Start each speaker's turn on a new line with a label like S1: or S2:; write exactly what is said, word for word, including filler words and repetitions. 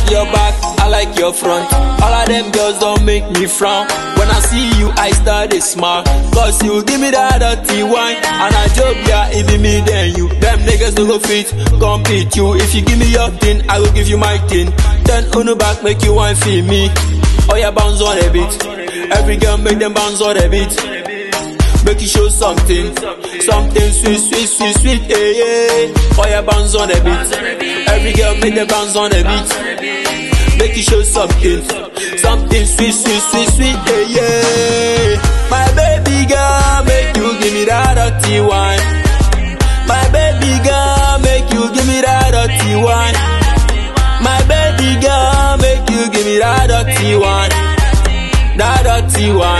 S1: like your back, I like your front. All of them girls don't make me frown. When I see you, I start to smile. Cause you give me that dirty wine. And I job, yeah, it be me then you. Them niggas don't go fit, compete you. If you give me your thing, I will give you my thing. Then on the back, make you wine feel me. Oh yeah, bounce on a bit. Every girl make them bounce on a bit. Make you show something, something sweet, sweet, sweet, sweet, yeah, yeah. Oh yeah, bounce on a bit. Every girl make them bounce on a bit. Make you show something, something sweet, sweet, sweet, sweet, yeah, yeah. My baby girl, make you give me that dirty wine. My baby girl, make you give me that dirty wine. My baby girl, make you give me that dirty wine. That dirty wine.